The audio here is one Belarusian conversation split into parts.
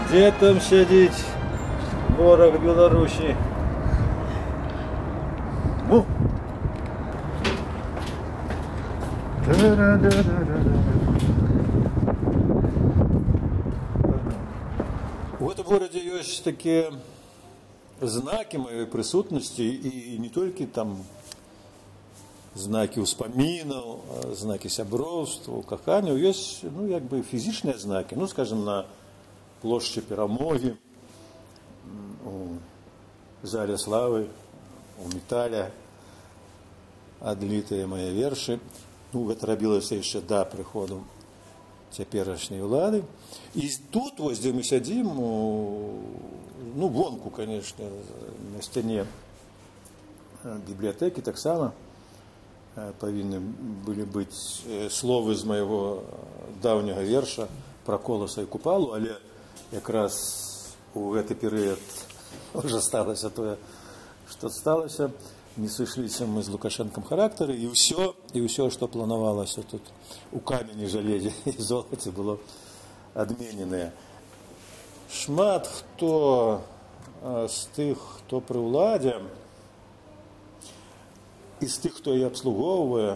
Де там сидить ворог Беларусі? Ну. В этом городе есть такие знаки моей присутности, и не только там знаки успоминов, знаки сяброўства, кахання, есть, ну, как бы физичные знаки, ну, скажем, на площади Перамоги, у зале славы, у металя адлітыя мои вершы. Ну, гэта рабілася яшчэ да прыходу цяперашняй улады. І тут, вось, дзе мы сядзім, ну, вонку, конечно, на сцяне бібліятэкі таксама павінны былі быць словы з майго даўняга верша пра Коласа і Купалу, але якраз у гэты перыяд уже сталася тое, што сталася. Не сышліся мы з Лукашэнкам характары, і ўсё, што планавалася тут у камені, жалезе і золаце, было адмененае. Шмат хто з тых, хто пры ўладзе, і з тых, хто яе абслугоўвае,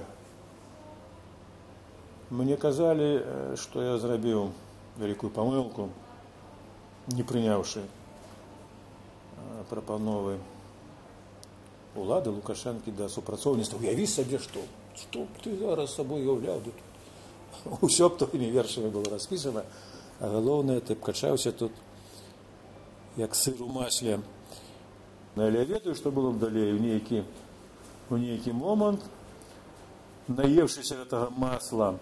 мне казалі, што я зрабіў вялікую памылку, не прыняўшы прапановы улады Лукашэнкі да супрацоўніцтва. Уяві сабе, што ты зараз сабой уяўляў. Усё б тымі вершамі было распісана, а галоўнае, ты б качаўся тут як сыр у масле. Але я ведаю, што было б далей. У нейкі момант, наевшыся гэтага масла,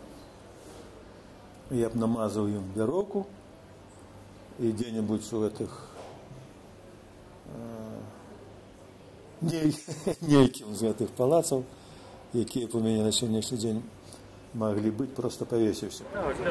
я б намазаў ім вяроўку, і дзе-небудзь у гэтых нейкім з гэтых палацаў, якія б у мяне на сённяшні дзень маглі быць, просто павесіўся.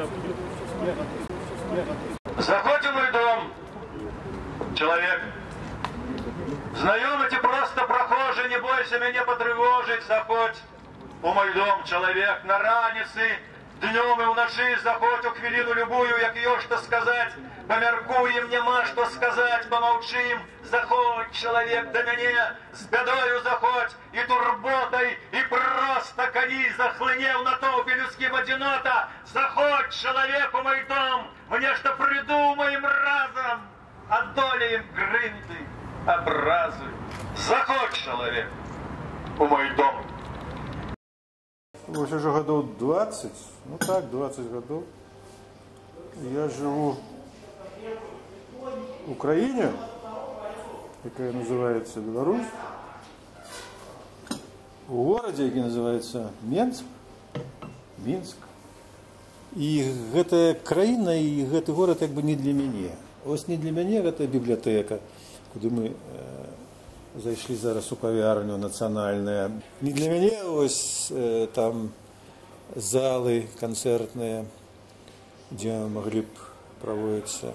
Заходь в мой дом, человек. Знайомый, просто прохожий, не бойся меня потревожить. Заходь у мой дом, человек, на раніцы, днем и вночі, заходь у хвилину любую, як ее что сказать. Помяркуем, нема что сказать, помолчим. Заходь, человек, до меня, с бедою заходь, и турботой, и просто коней захлынев на толпе людским одинота. Заходь, человек, у мой дом, мне что придумаем разом, одолеем грынды, образы. Заходь, человек, у мой дом. Вось уже гадоў 20, ну так, 20 гадоў. Я живу в Украине, якая называется Беларусь, у городе, який называется Минск. И гэтая краіна и гэты город как бы не для мяне. Ось не для мяне гэта бібліятэка, куды мы зайшлі зараз у кавярню нацыянальная. Не для мяне ось там залы канцэртныя, дзе маглі б праводзіцца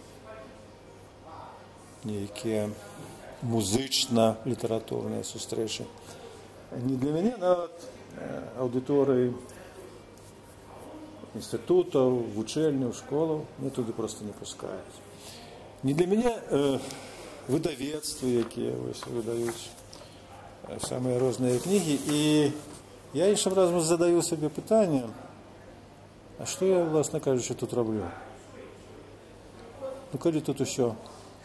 нейкія музычна-літаратурныя сустрэчы. Не для мяне нават аўдыторыі інстытутаў, вучэльняў, школаў, мне туды просто не пускаюць. Не для мяне выдавецтвы, якія выдаюць самыя розныя кнігі. І я іншым разам задаю сабе пытанне, а што я, власна кажучы, тут раблю? Ну, калі тут усё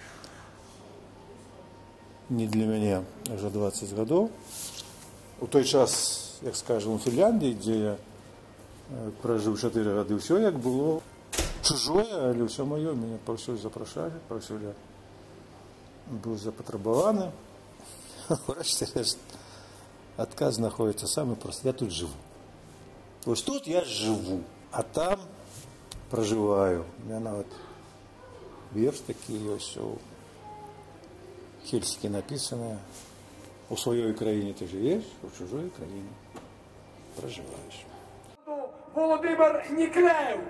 не для мяне уже 20 гадоў. У той час, як скажем, у Фінляндіі, дзе я пражыў 4 гады, ўсё як было чужое, але ўсё маё, мяне паўсюль запрашалі, паўсюль я быў запатрабаваны. Урэшце рэшт, адказ знаходзіцца самы просты. Я тут жыву. Вось тут я жыву, а там пражываю. У меня нават верш такі ёсць у Хельсікі написано: у своей краине ты живешь, у чужой краине проживаешь. Володимир Ніклеєв.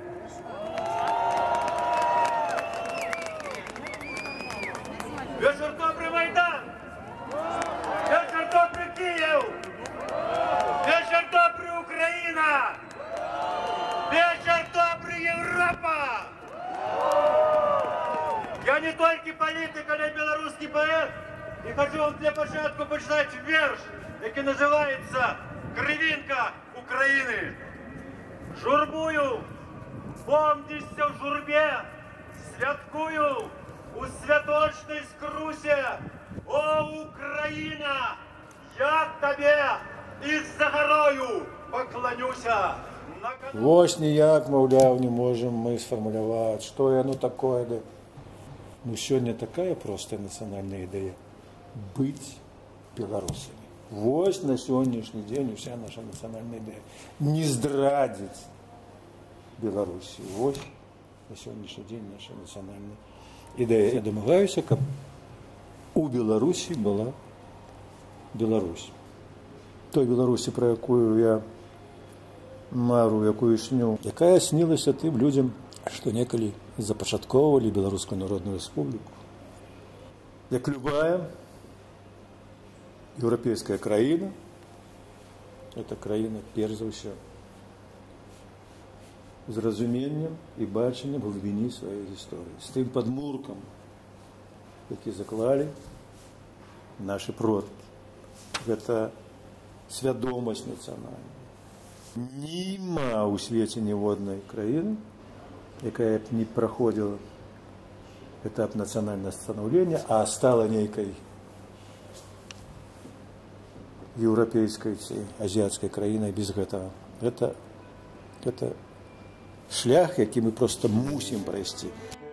Вечір добрий, Майдан! Вечір добрий, Київ! Вечір добрий, Україна! Вечір добрий, Європа! не только политик, але и белорусский поэт. И хочу вам для початку почитать верш, який называется «Кривинка Украины». Журбую, помнишься в журбе, святкую у святочной скрусе. О, Украина, я тебе из-за горою поклонюся. Вось ніяк, маўляў, не можем мы сфармуляваць, што яно такое. Да. Ну, сёння такая простая нацыянальная ідэя – быць беларусамі. Вось на сённяшні дзень уся наша нацыянальная ідэя. Не здрадзіць Беларусі. Вось на сённяшні дзень наша нацыянальная ідэя. Я дамагаюся, каб у Беларусі была Беларусь. Той Беларусі, пра якую я мару, якую сню, якая снілася тым людзям, што некалі запачатковывалі Беларускую Народную Рэспубліку. Як любая еўрапейская краіна, это краіна, перш за ўсё, з разуменнем і бачаннем глыбіні сваёй гісторыі, з тым падмуркам, які заклалі нашы продкі. Гэта свядомасць нацыянальная. Нема ў свеце ніводнай краіны, якая б не праходзіла этап нацыянальнага станаўлення, а стала нейкай еўрапейскай ці азіяцкай краінай без гэтага. Гэта шлях, які мы проста мусім прайсці.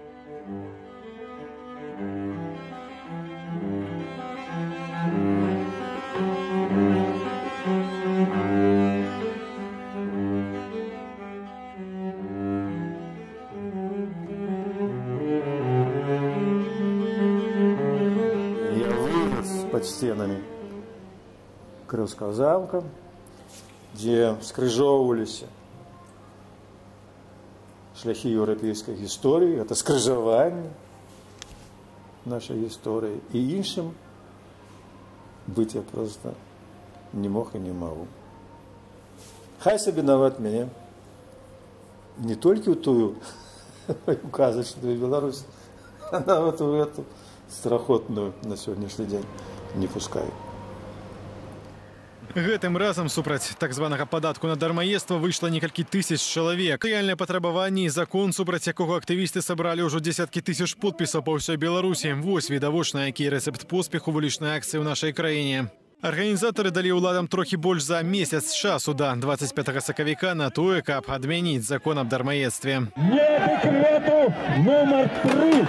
Под стенами Крымского замка, где скрыжовывались шляхи европейской истории, это скрыжование нашей истории, и іншим быть я просто не мог и не могу. Хай себе нават меня не только в тую указочную Беларусь, а нават в эту страхотную на сегодняшний день не пускаю. Гэтым разам супраць так званага падатку на дармаедства выйшла некалькі тысяч чалавек. Рэальнае патрабаванне і закон, супраць якога актывісты сабралі ўжо дзесяткі тысяч подпісаў па ўсёй Беларусі. Вось відавочна, які рэцэпт поспеху вулічнай акцыі ў нашай краіне. Арганізатары далі ўладам трохі больш за месяц часу да 25 сакавіка на тое, каб адмяніць закон аб дармаедстве. Не дэкрэту номер 3.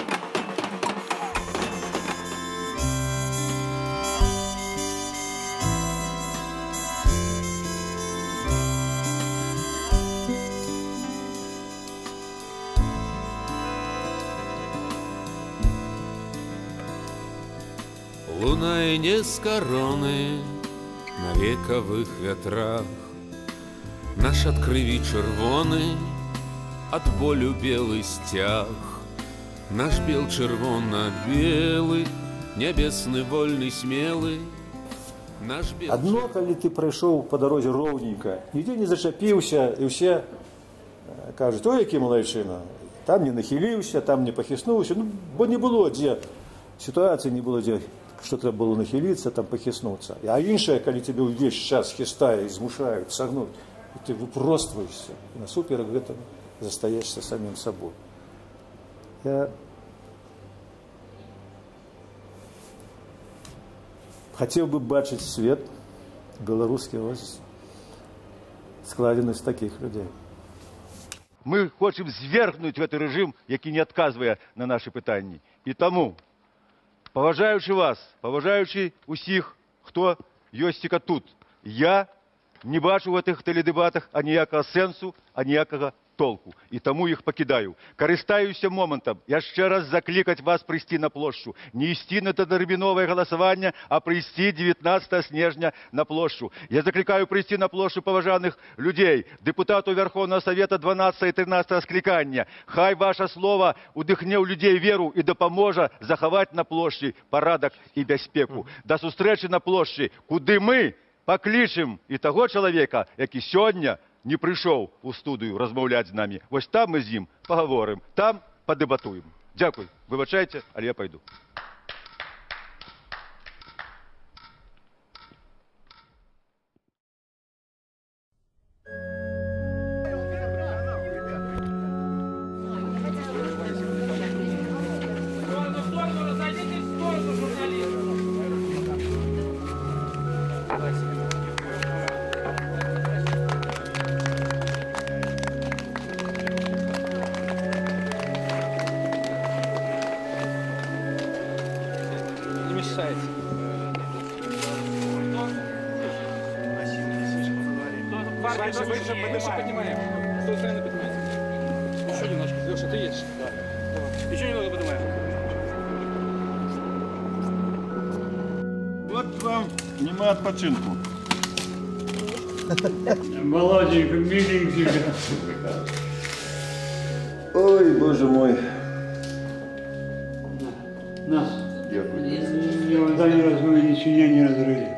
Лунае не з кароны на векавых вятрах, наш ад крыві чырвоны, ад болю белы сцяг, наш бел чырвона-белы, нябесны вольны смелы. Адно, калі ты прайшоў па дарозе роўненька, нідзе не зачапіўся, і ўсе кажуць: ой, які малайчына, там не нахіліўся, там не пахіснуўся, ну, бо не было дзе, сітуацыі не было дзе, што трэба было нахіліцца, там пахіснуцца. А іншае, калі тебе ўвесь час хістае і змушаюць сагнуць, і ты выпростваешся, і насуперак гэтага застаешся самім сабой. Я хацеў бы бачыць свет беларускі складзены з такіх людзей. Мы хочам звергнуць гэты рэжым, які не адказвае на нашы пытанні. І таму, паважаючы вас, паважаючы усіх, хто ёсціка тут, я не бачу в гэтых тэледэбатах аніякага сэнсу, аніякага толку. І таму іх пакідаю. Карыстаюся момантам яшчэ раз заклікаць вас прыйсці на плошчу. Не ісці на тэрміновае галасаванне, а прыйсці 19 снежня на плошчу. Я заклікаю прыйсці на плошчу паважаных людзей, дэпутатаў Верховнага Савета 12 і 13 склікання. Хай ваша слова удыхне ў людзей веру і дапаможа захаваць на плошчы парадак і бяспеку. Да сустрэчы на плошчы, куды мы паклічым і таго чалавека, які сёння не прыйшоў у студыю размаўляць з намі. Вось там мы з ім пагаворым, там падэбатуем. Дякую. Вибачайте, але я пойду. Выше поднимаем. С той стороны поднимаем. Еще немножко. Леша, ты едешь? Да. Еще немного поднимаем. Вот вам нема отпочинку. Молоденько, миленький. Ой, боже мой. Нас. Никогда не размыли, ничего не разрыли.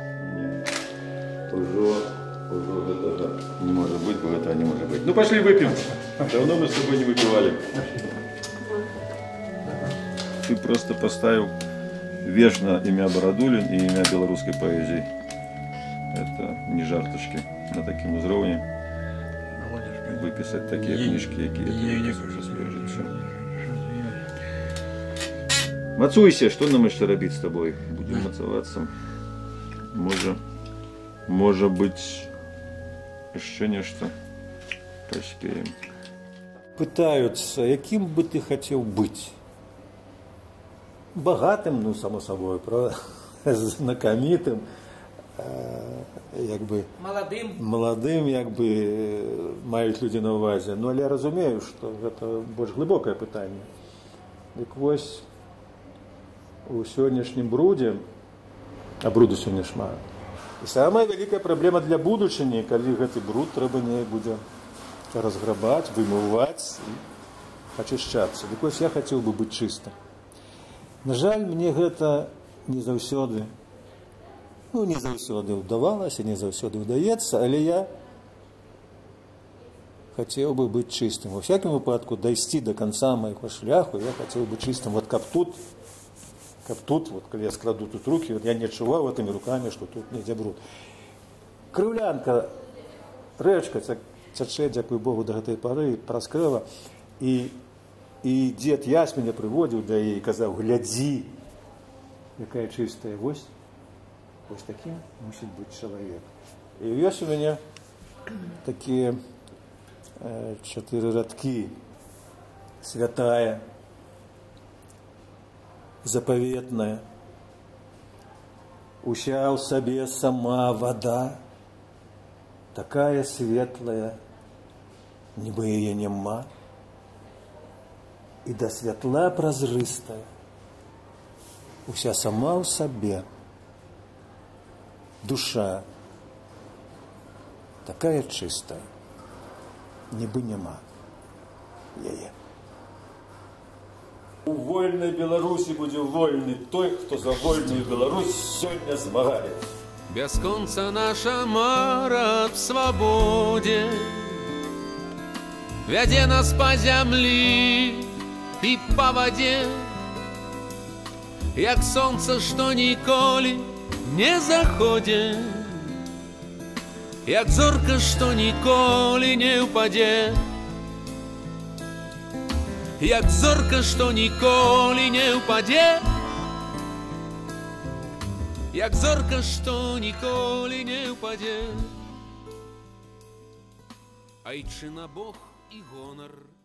Уже этого не может быть, этого не может быть. Ну пошли выпьем. Давно мы с тобой не выпивали. Ты просто поставил вечно имя Бородулин и имя белорусской поэзии. Это не жарточки. На таким узровне выписать такие книжки, які уже свежі. Мацуйся, что нам еще робить с тобой? Будем мацоваться. Может быть, еще нечто поспеем. Пытаются, яким бы ты хотел быть? Богатым, ну, само собой, правда? Знакомитым, якби молодым, якби мають люди на увазі. Ну, але я розумію, що це більш глибоке питання. Так ось у сьогоднішнім бруді, а бруду сьогодні шмат, і самая вялікая праблема для будучыні, калі гэты бруд трэба не будзе разграбаць, вымываць і ачышчацца. Так ось я хацеў бы быць чыстым. На жаль, мне гэта не заўсёды, ну, не заўсёды ўдавалася, не заўсёды ўдаецца, але я хацеў бы быць чыстым. Во всякім выпадку, дайсці до конца майго шляху, я хацеў бы чыстым. Вот каб тут, вот, калі я складу тут руки, вот я не адчуваў этими руками, что тут недзе бруд. Крыўлянка, рэчка цячэ, дзякуй Богу, до гэтай пары праз Крыва, і дзед Ясь мяне прыводзіў да яе і казаў: глядзі, якая чыстая, вось таким мусіць быць чалавек. І ёсць у мяне такія 4 радкі: святая, запаветная, уся ў сабе сама вода, такая светлая, нібы яе няма, і да святла празрыстая, уся сама ў сабе, душа такая чистая, нібы няма яе. У вольнай Беларусі будзе вольны той, хто за вольную Беларусь сёння змагаецца. Бясконца наша мара аб свабодзе вядзе нас па зямлі і па вадзе, як сонца, што ніколі не заходзе, як зорка, што ніколі не ўпадзе, як зорка, што ніколі не ўпадзе, як зорка, што ніколі не ўпадзе. Айчына, Бог і гонар